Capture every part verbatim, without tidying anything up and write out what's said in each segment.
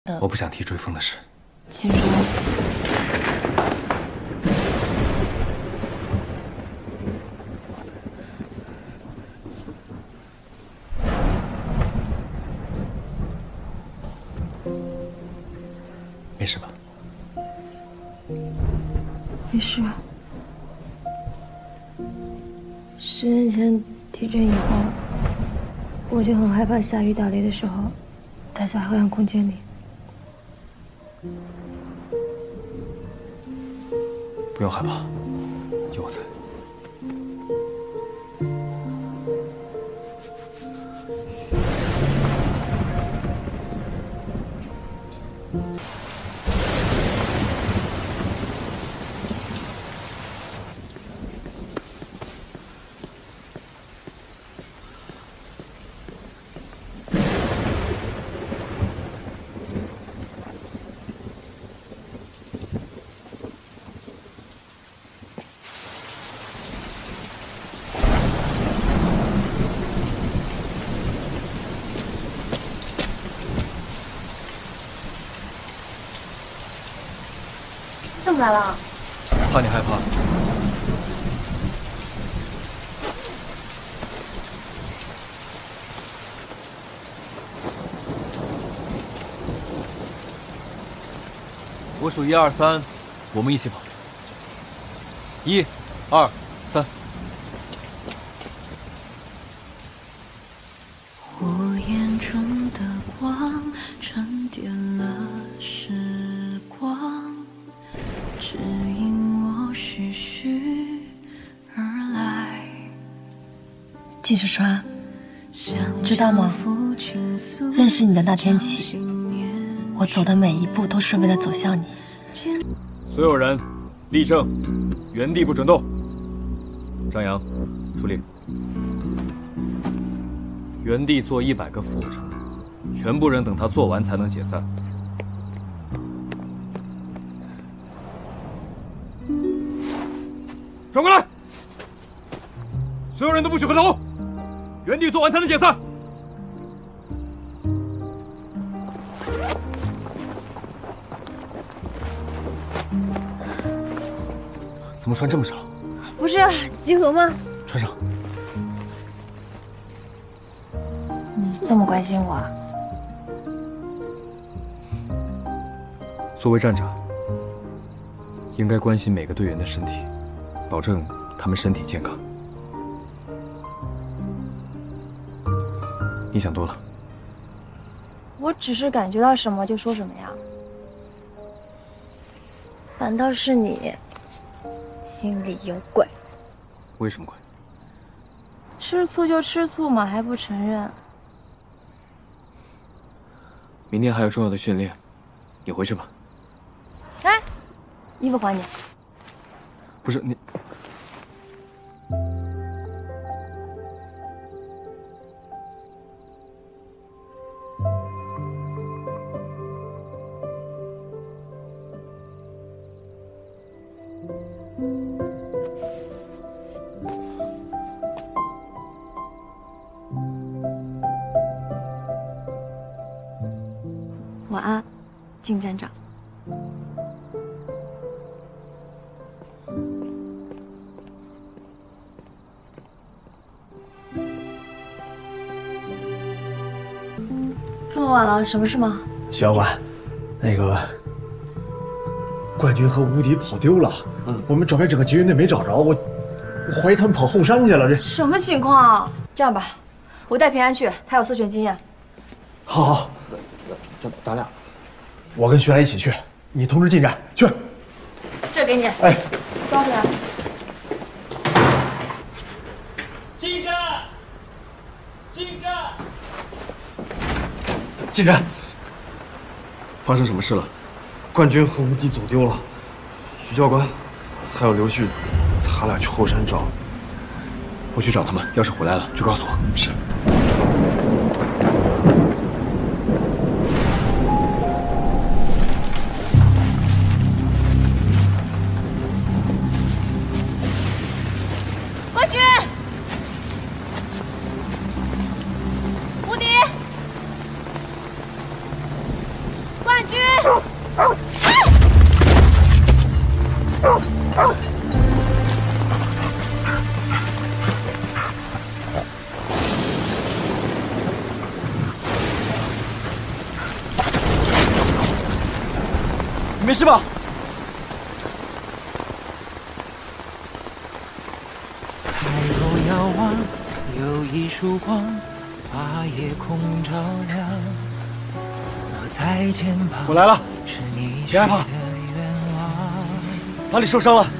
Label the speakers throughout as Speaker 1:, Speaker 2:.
Speaker 1: 我不想提追风的事。
Speaker 2: 请说。
Speaker 1: 没事吧？
Speaker 2: 没事。十年前地震以后，我就很害怕下雨打雷的时候待在黑暗空间里。
Speaker 1: 不用害怕，有我在。
Speaker 2: 怎么来了？
Speaker 1: 怕你害怕。我数一二三，我们一起跑。一、二、三。
Speaker 3: 火焰中的光沉淀了时光，指引我徐徐而来。
Speaker 2: 季世川，知道吗？认识你的那天起，我走的每一步都是为了走向你。
Speaker 1: 所有人立正，原地不准动。张扬，出令，原地做一百个俯卧撑，全部人等他做完才能解散。转过来，所有人都不许回头，原地做完才能解散。怎么穿这么少？
Speaker 2: 不是集合吗？
Speaker 1: 穿上。
Speaker 2: 你这么关心我啊？
Speaker 1: 作为站长，应该关心每个队员的身体，保证他们身体健康。你想多了。
Speaker 2: 我只是感觉到什么就说什么呀。反倒是你心里有鬼。
Speaker 1: 为什么鬼？
Speaker 2: 吃醋就吃醋嘛，还不承认？
Speaker 1: 明天还有重要的训练，你回去吧。
Speaker 2: 哎，衣服还你。
Speaker 1: 不是你。
Speaker 2: 晚安，靳站长。这么晚了，什么事吗？
Speaker 4: 徐教官，那个冠军和无敌跑丢了，嗯，我们找遍整个集运队没找着，我我怀疑他们跑后山去了。这
Speaker 2: 什么情况？这样吧，我带平安去，他有搜寻经验。
Speaker 4: 好好，咱咱俩，我跟徐来一起去，你通知进站去。
Speaker 2: 这给你，
Speaker 4: 哎，
Speaker 2: 抓回来。
Speaker 5: 进站，进站，
Speaker 4: 进站。
Speaker 1: 发生什么事了？
Speaker 4: 冠军和无敌走丢了，徐教官还有刘旭，他俩去后山找。
Speaker 1: 我去找他们，要是回来了就告诉我。是。
Speaker 2: 冠军，无敌，冠军。
Speaker 1: 你没事吧？
Speaker 6: 抬头遥望，有一束光，把夜空照亮。我在肩膀，
Speaker 1: 我来了，
Speaker 6: 是你
Speaker 1: 别害怕。
Speaker 6: 愿望
Speaker 1: 哪里受伤了？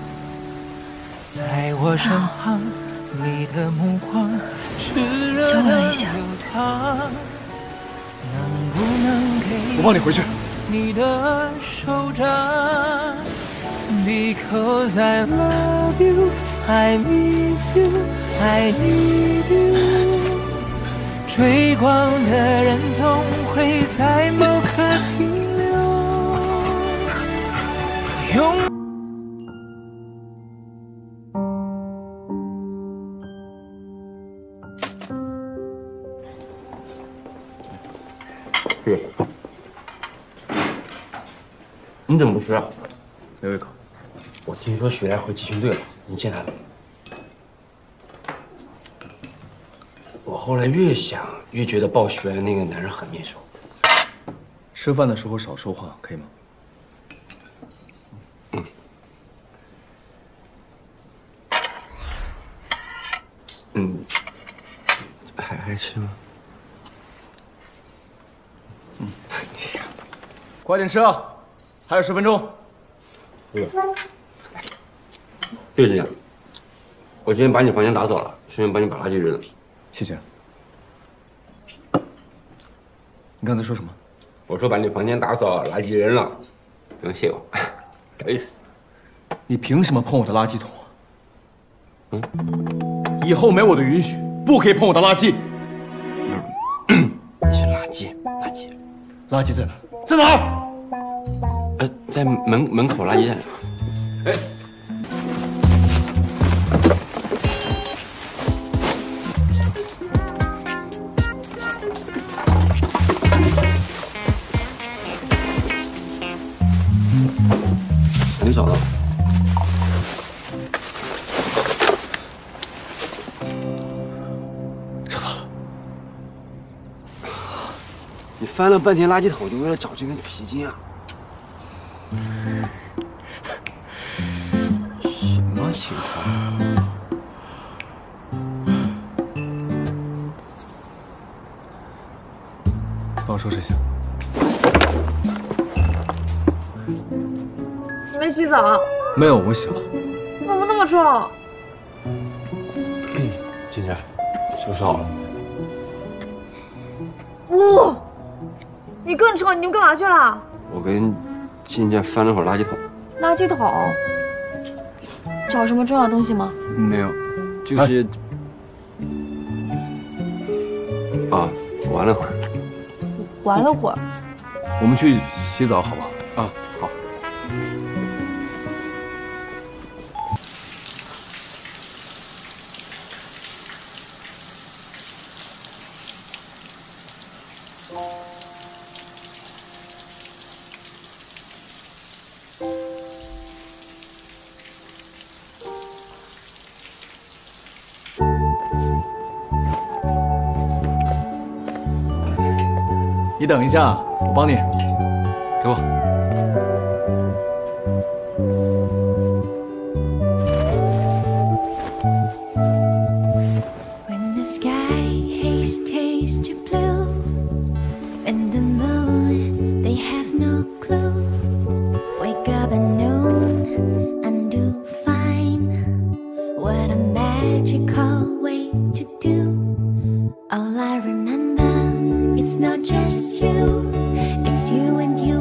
Speaker 6: 在我身旁，你的目光炽热
Speaker 2: 教我
Speaker 6: 的
Speaker 2: 一下
Speaker 6: 流淌，能不能给
Speaker 1: 我帮你回去。
Speaker 6: 你的手掌 ，Because I love you, I miss you, I need you。追光的人总会在某刻停留。永。
Speaker 7: 是。你怎么不吃啊？
Speaker 1: 没胃口。
Speaker 7: 我听说雪莱回集训队了，你见他了？我后来越想越觉得抱雪莱那个男人很面熟。
Speaker 1: 吃饭的时候少说话，可以吗？
Speaker 7: 嗯。嗯。还还吃吗？嗯，谢谢。
Speaker 1: 快点吃啊，还有十分钟。
Speaker 7: 对。队长，我今天把你房间打扫了，顺便帮你把垃圾扔了。
Speaker 1: 谢谢。你刚才说什么？
Speaker 7: 我说把你房间打扫，垃圾扔了，不用谢我，不好意思。
Speaker 1: 你凭什么碰我的垃圾桶？
Speaker 7: 嗯，
Speaker 1: 以后没我的允许，不可以碰我的垃圾。
Speaker 7: 是垃圾，垃圾，
Speaker 1: 垃圾在哪？在哪儿？
Speaker 7: 呃，在门门口垃圾站。哎。没找到。
Speaker 1: 找到了。
Speaker 7: 你翻了半天垃圾桶，就为了找这根皮筋啊？什么情况？
Speaker 1: 帮我收拾一下。
Speaker 8: 你没洗澡？
Speaker 1: 没有，我洗了。
Speaker 8: 怎么那么臭？
Speaker 7: 金姐，收拾好了。
Speaker 8: 呜、哦，你更臭！你们干嘛去了？
Speaker 7: 我跟金姐翻了会儿垃圾桶。
Speaker 8: 垃圾桶？找什么重要东西吗？
Speaker 7: 没有，就是。哎、啊，玩了会儿。
Speaker 8: 玩了会儿。
Speaker 1: 我们去洗澡好不好？
Speaker 7: 啊，好。
Speaker 1: 你等一下，我帮你。给我。
Speaker 3: When the sky has changed to blue, and the moon they have no clue. Wake up at noon and do fine. What a magical way to do. All I remember, it's not just you, it's you and you.